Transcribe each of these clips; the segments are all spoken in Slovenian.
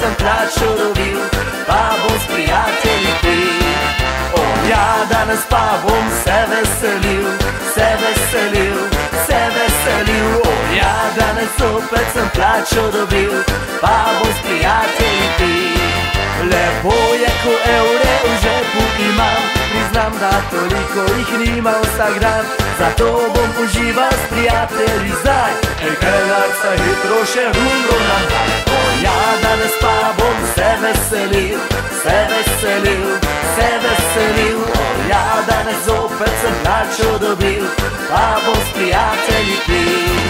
sem plačo dobil, pa bom s prijatelji pil. O ja, danes pa bom se veselil, se veselil, se veselil. O ja, danes zopet sem plačo dobil, pa bom s prijatelji pil. Lepo je, ko evre v žepu imam, priznam, da toliko jih nima vsak dan, zato bom užival s prijatelji zdaj. Kelar se hitro še rundo nam da. O ja, danes pa bom se veselil, se veselil, se veselil. O ja, danes zopet sem plačo dobil, pa bom s prijatelji pil.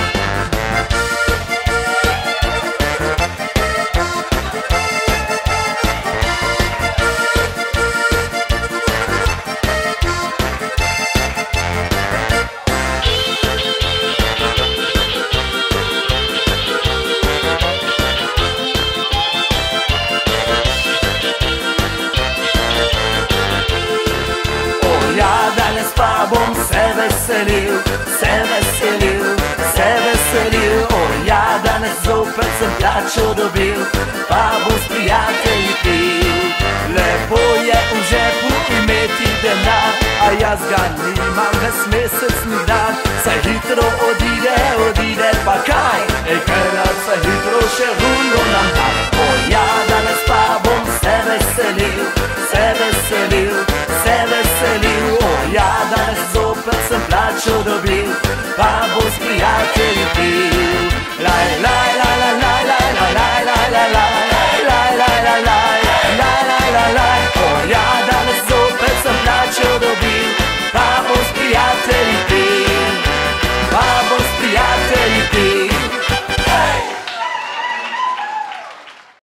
Bom se veselil, se veselil, se veselil. O ja, danes zopet sem plačo dobil, pa bom s prijatelji pil. Lepo je v žepu imeti denar, a jaz ga nimam ves mesec ni dan. Saj hitro odide, odide pa kaj?